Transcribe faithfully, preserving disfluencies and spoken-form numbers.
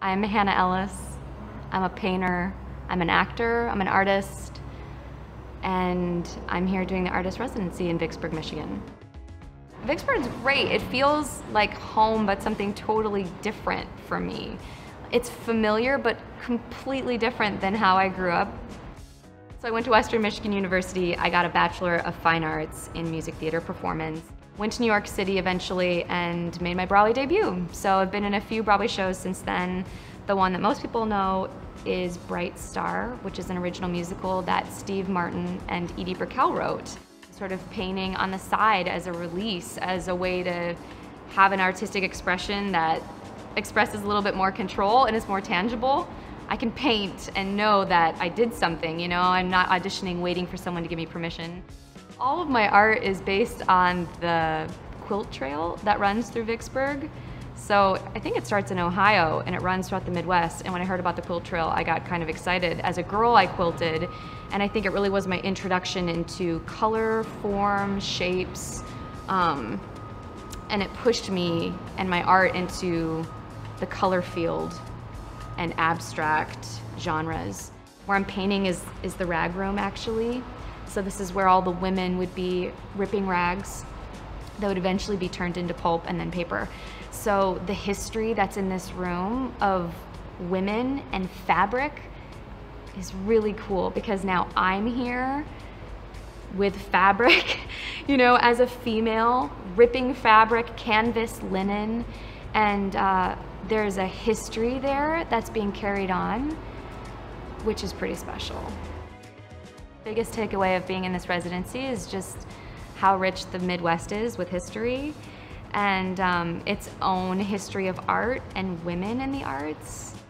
I'm Hannah Elless. I'm a painter, I'm an actor, I'm an artist, and I'm here doing the artist residency in Vicksburg, Michigan. Vicksburg's great. It feels like home, but something totally different for me. It's familiar, but completely different than how I grew up. So I went to Western Michigan University. I got a Bachelor of Fine Arts in Music Theater Performance. Went to New York City eventually and made my Broadway debut. So I've been in a few Broadway shows since then. The one that most people know is Bright Star, which is an original musical that Steve Martin and Edie Brickell wrote. Sort of painting on the side as a release, as a way to have an artistic expression that expresses a little bit more control and is more tangible. I can paint and know that I did something, you know, I'm not auditioning waiting for someone to give me permission. All of my art is based on the quilt trail that runs through Vicksburg. So I think it starts in Ohio and it runs throughout the Midwest, and when I heard about the quilt trail I got kind of excited. As a girl I quilted, and I think it really was my introduction into color, form, shapes, um, and it pushed me and my art into the color field and abstract genres. Where I'm painting is, is the rag room, actually. So this is where all the women would be ripping rags that would eventually be turned into pulp and then paper. So the history that's in this room of women and fabric is really cool, because now I'm here with fabric, you know, as a female, ripping fabric, canvas, linen, and uh, there's a history there that's being carried on, which is pretty special. Biggest takeaway of being in this residency is just how rich the Midwest is with history, and um, its own history of art and women in the arts.